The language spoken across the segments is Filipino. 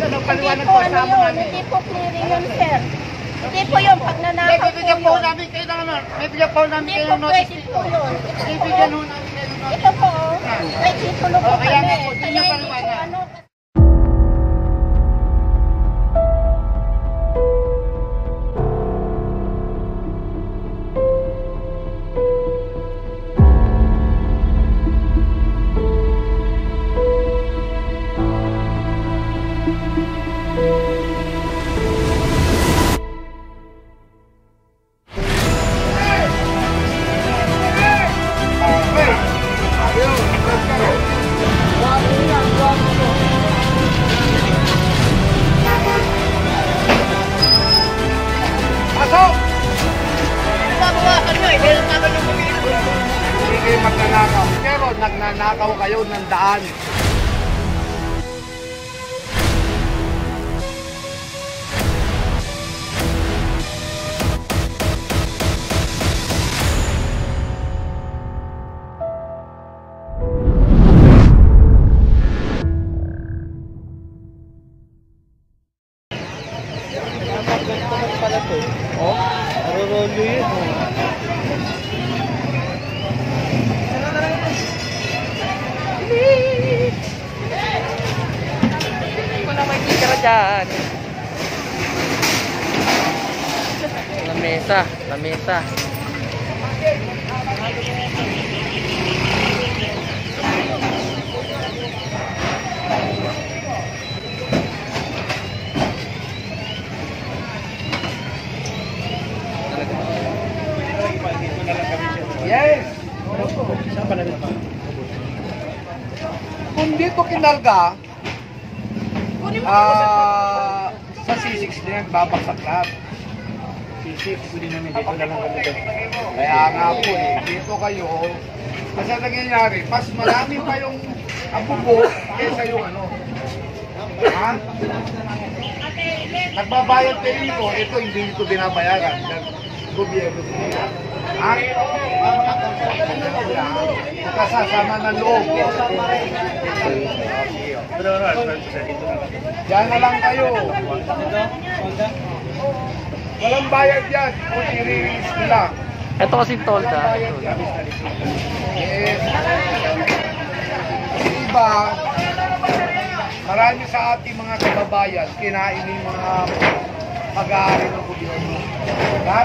Hindi po ano yun, hindi po clearing yun, sir. Hindi po yung pagnanakaw po Bibigyan po yun. namin kayo ng ano. Bibigyan po namin Hindi kayo po ng pwede notice po dito. yun. Bibigyan po namin kayo ng notice. Ito po, may titulo po Kaya kami. nga po, di Kaya niya hindi po paliwanag. ano. Pasok! Babawasan nyo, hindi lang naman yung pumili. Hindi kayo magnanakaw. Pero nagnanakaw kayo ng daan. Oh, narorolo yun. Hindi ko na may titira dyan. Lamesa, lamesa. Yes! Kung dito kinalga, sa C6 din babaksak lahat. C6, pwede namin dito na lang kami. Kaya nga po dito kayo, kasi nangyayari, mas marami pa yung abubo kaysa yung ano. Ha? Nagbabayad kayo nito, ito hindi nito binabayaran. Gobyerno nila. Ha? Kasasama ng loob. Diyan na lang kayo. Walang bayad yan kung i-release nila. Ito kasi tolda. Yes. Iba, marami sa ating mga kababayan kinain yung mga pag-aari ng gobyerno. Ha?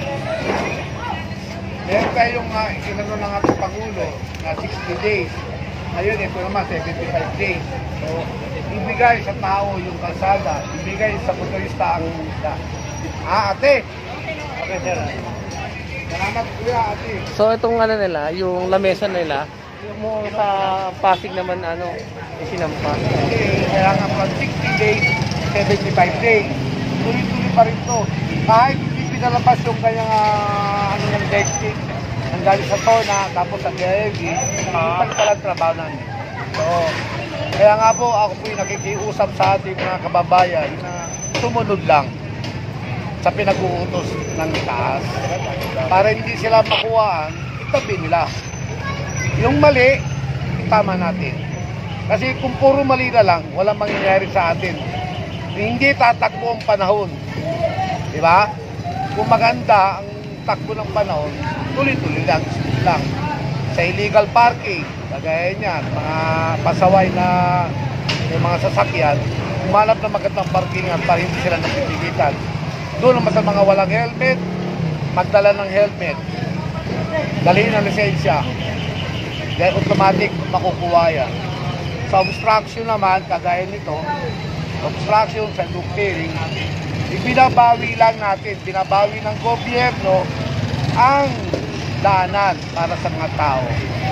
Meron tayong inano ng ating Pangulo na 60 days. Ngayon, ito naman, 75 days. So, ibigay sa tao yung kalsada, ibigay sa motorista ang isda. Ate? Okay, sir. Salamat, kuya, ate. So itong ano nila, yung lamesa nila, yung sa Pasig naman ano, isinampa. Kasi kailangan pa 60 days, 75 days. Tuloy-tuloy pa rin to. Kahit hindi pinalabas yung kanyang ano ng dextrin, ang galing sa tona, tapos sa DIV, hindi pa pala trabaho namin. So, kaya nga po, ako po yung nakikiusap sa ating mga kababayan na sumunod lang sa pinag-uutos ng taas. Para hindi sila makuhaan, itabi nila. Yung mali, tama natin. Kasi kung puro mali na lang, walang mangyayari sa atin. Hindi tatakbo ang panahon. Di ba? Kung maganda ang takbo ng panahon, tuloy-tuloy lang. Sa illegal parking, kagaya niyan, mga pasaway na may mga sasakyan, umalap na magandang parkingan para hindi sila napipigitan. Doon naman sa mga walang helmet, magdala ng helmet. Dalhin ang lisensya. Dahil automatic makukuha yan. Sa obstruction naman, kagaya nito, obstruction sa loop clearing, ibinabawi lang natin, binabawi ng gobyerno ang daanan para sa mga tao.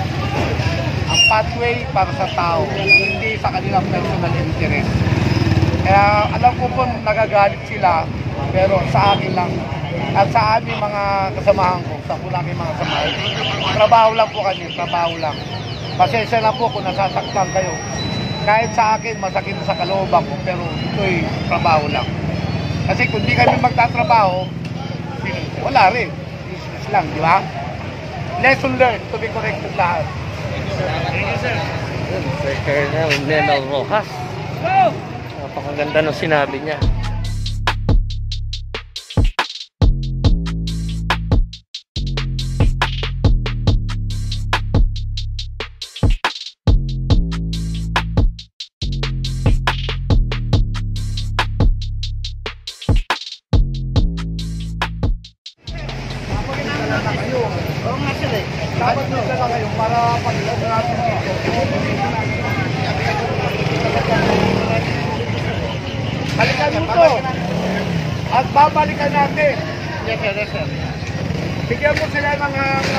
Ang pathway para sa tao, hindi sa kanilang personal interest. Kaya alam ko po nagagalit sila, pero sa akin lang at sa aming mga kasamahan ko, sa namin mga kasamahan, trabaho lang po kami, trabaho lang. Pasensya na po kung nasasaktan kayo. Kahit sa akin, masakit sa kalooban ko, pero ito'y trabaho lang. Kasi kung di kami magtatrabaho, wala rin. Business lang, di ba? Lesson learned, to be corrected lahat. Sir Colonel Neno Rojas. Napakaganda. ganda nung sinabi niya. Dapat dito lang kayo para pag-ilog natin dito. Balikan mo to. At babalikan natin. Yes, sir. Yes, sir. Bigyan mo sila ng...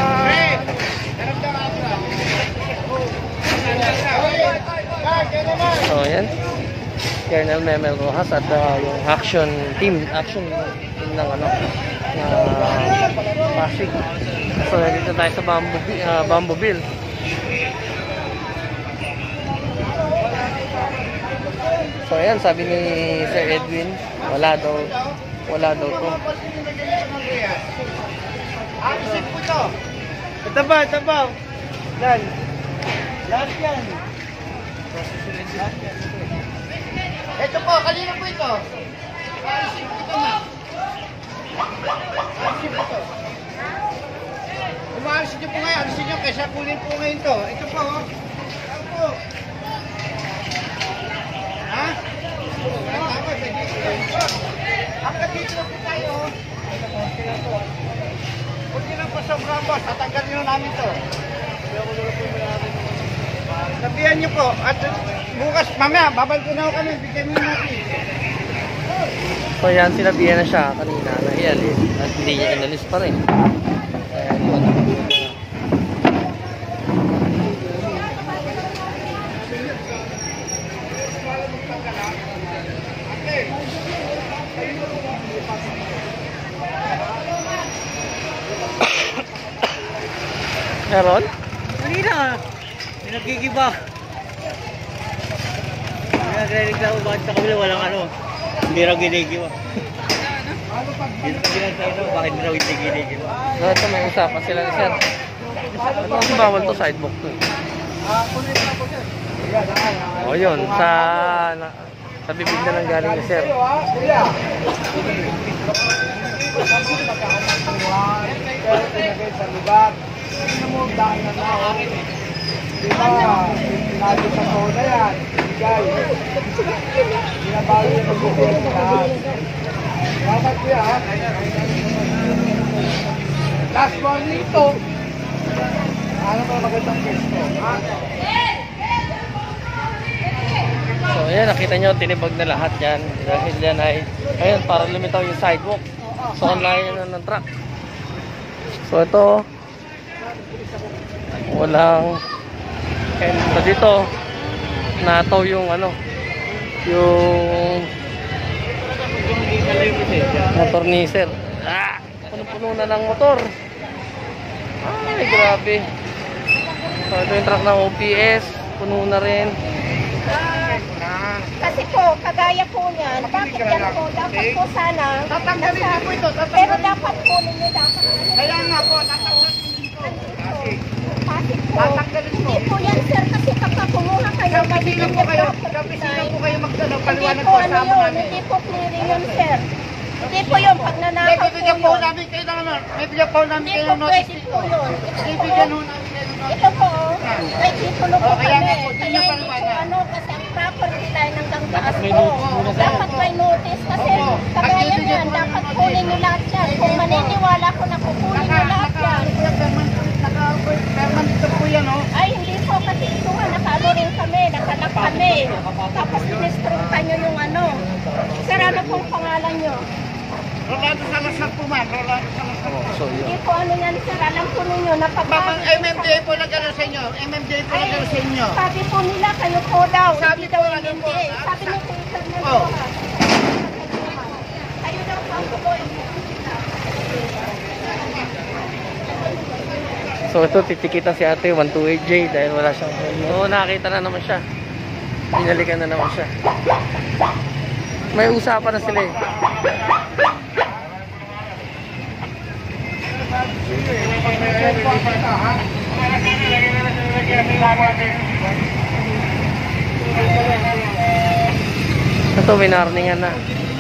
So, yan. Colonel Memel Rojas at yung action team ng ano, Pasig. So, dito tayo sa Bamboo-Ville. So, ayan, sabi ni Sir Edwin, wala daw to. Action po ito. Ito ba? Yan. Lahat yan. Ito po, kanina po ito. Action po ito, ma'am. Action po ito. Umaalisin niyo po ngayon, alisin niyo kaysa kunin po ngayon ito. Ito po, oh. Ito po. Ha? Tama, dito. Hanggang dito na po tayo. Huwag niyo lang po sobrang boss, tatanggalin na namin ito. Sabihan niyo po, at bukas, mamaya, babalik ko na ako kami, bigyan mo natin. So, yan, sinabihan na siya kanina na ialis at hindi niya inalis pa rin. Ayan, yun. Meron? Kanina, nagkikiba. Nagre-reklamo bakit sa kabila walang ano. Hindi raw ginigiba. Yun pa ginagawa bakit hindi raw hindi ginigiba. So, ito may usapan sila ni Sir. Ito ang bawal to, sidewalk to. O yun, sa bibig na lang galing ni Sir. Sa lugar. Ano mo, daan na na. Diba, pinado sa zona yan. Bigay. Binabawi yung mag-upit na. Dapat kuya, ha? Last one nito. Ano pa magandang pwesto, ha? So, ayan, nakita nyo, tinibag na lahat yan. Dahil yan ay, ayun, para lumitaw yung sidewalk. So, online na ng truck. So, ito, walang, so dito, nataw yung ano, yung motor ni Sir. Puno-puno na ng motor. Ay, grabe. So, ito yung truck ng OPS. Puno na rin. Kasi po, kagaya po niyan, bakit yan po, dapat po sana, Tatanggalin niyo po ito, pero dapat po ninyo dapat, Kaya nga po, tatanggalin niyo po. Pasig po, Tatanggalin po. hindi po yan sir, kasi kapag kumuha kayo, Gabi lang po kayo, gabi lang po kayo magdalo, paliwanag po sa amin. Hindi po clearing yun sir. Hindi po yun, pag nanakaw po Bibigyan po yun. namin kayo naman, bibigyan po namin Hindi kayo po ng notice pwede dito. po yun. Bibigyan po namin kayo ng notice. Ito po, may titulo po Oh, kaya kami. nga po, di Kaya niyo hindi po paliwanag. ano, kasi ang property tayo ng ganggaas may po. notice. Dapat may notice kasi Opo. kagaya Pag-ibigyan niyan, po dapat ng kunin nyo lahat yan. Kung maniniwala ko na kukunin nyo lahat yan. Perman dito po yan, oh. Ay, hindi po kasi ito nga, nakalo rin kami, nakalak kami. Tapos sinistrumpan nyo yung ano. Sir, ano pong pangalan nyo? Rolando Salazar po man, Rolando Salazar. So, yun. Hindi po ano yan, sir. Alam po ninyo, napapagod. MMDA po nagano sa inyo. MMDA po nagano sa inyo. Sabi po nila, kayo po daw. Sabi Hindi daw po, ano po, hindi. Sabi niyo po, sir, na Oh. kayo daw po. So, ito, titikitan si ate 128J dahil wala siyang phone. Oo, nakakita na naman siya. Binalikan na naman siya. May usapan na sila eh. Ito, winarningan na.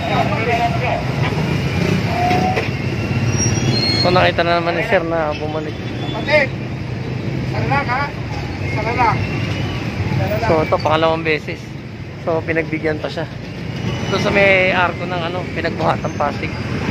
So, nakita na naman ni sir na bumalik. Kapatid, sana lang ha? Sana lang. So, ito, pangalawang beses. So, pinagbigyan pa siya. Ito sa may arko ng ano, pinagbuhatang Pasig.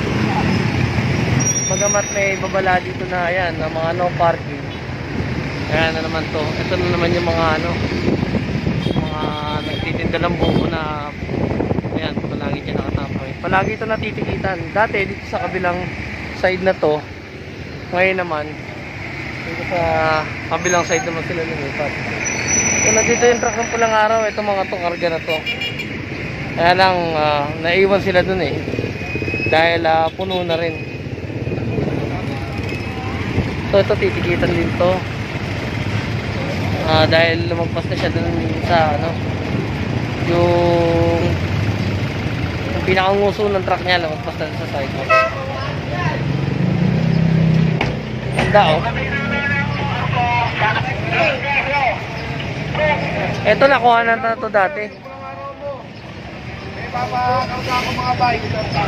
Magamat may babala dito na, ayan, na mga no parking. Ayan na naman to. Ito na naman yung mga ano, mga nagtitinda ng buko na, ayan, palagi dyan nakatapoy. Palagi ito natitikitan. Dati, dito sa kabilang side na to, ngayon naman, dito sa kabilang side naman sila lumipat. So, nandito yung truck ng pulang araw, ito mga to, karga na to. Kaya lang, naiwan sila dun eh. Dahil puno na rin. So, ito titikitan din to. Dahil lumagpas na siya dun sa ano, yung pinakanguso ng truck niya, lumagpas na sa sidewalk. Ganda oh. Ito nakuha na to dati. May papakauta ako mga bike.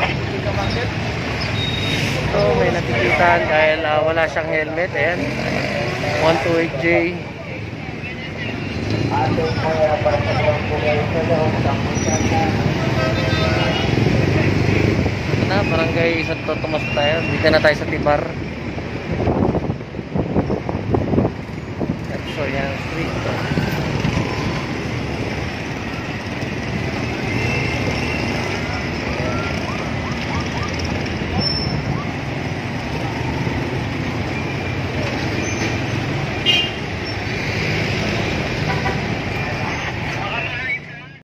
Ito may natikitan dahil wala siyang helmet. Ayan, 128J. Ito na, barangay Santo Tomas tayo. Dito na tayo sa Tibar. So yan, street.